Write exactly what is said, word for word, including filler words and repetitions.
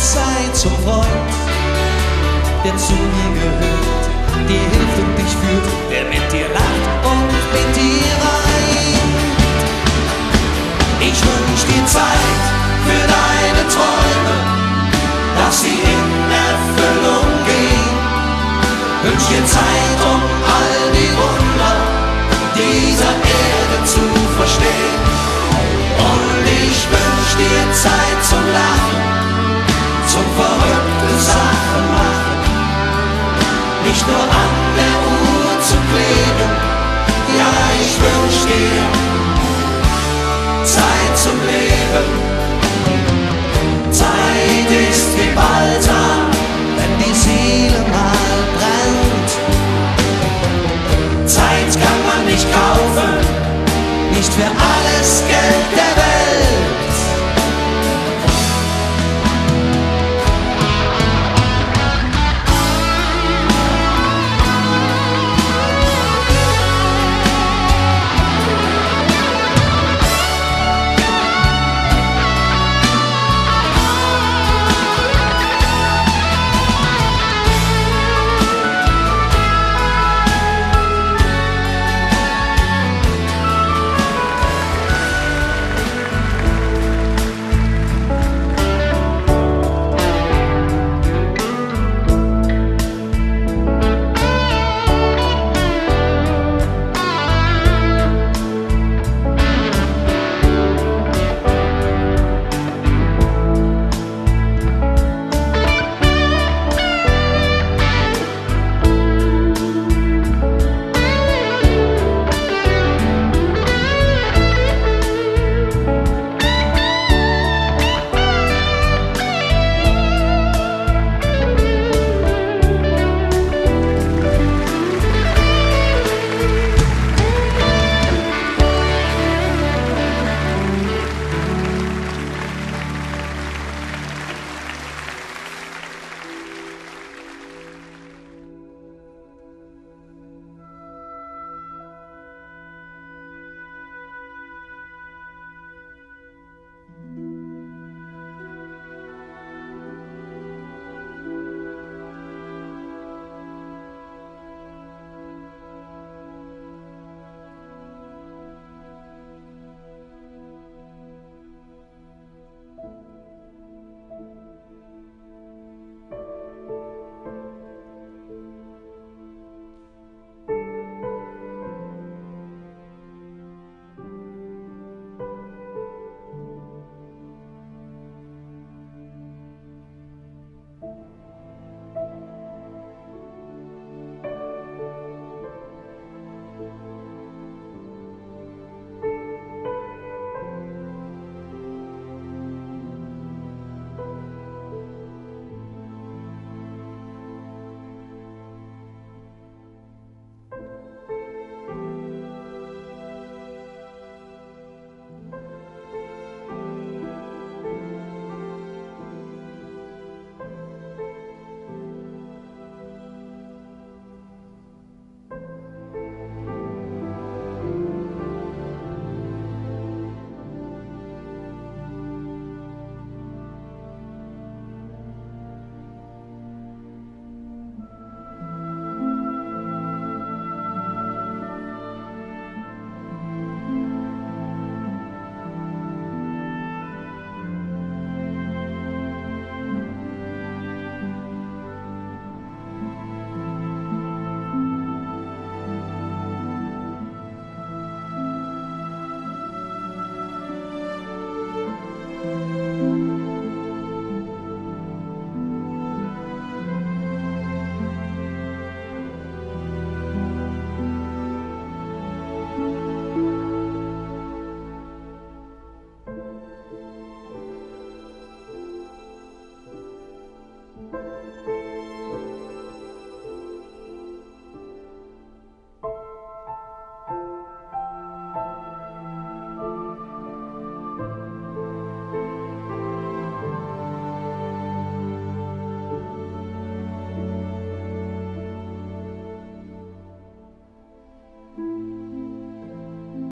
Zeit zum Freund, der zu dir gehört, dir hilft und dich führt, der mit dir lacht und mit dir weint. Ich wünsch dir Zeit für deine Träume, dass sie in Erfüllung gehen. Wünsch dir Zeit, um all die Wunder dieser Erde zu verstehen. Und ich wünsch dir Zeit zum Lachen, zum verrückte Sachen machen, nicht nur an der Uhr zu kleben. Ja, ich wünsch dir Zeit zum Leben, Zeit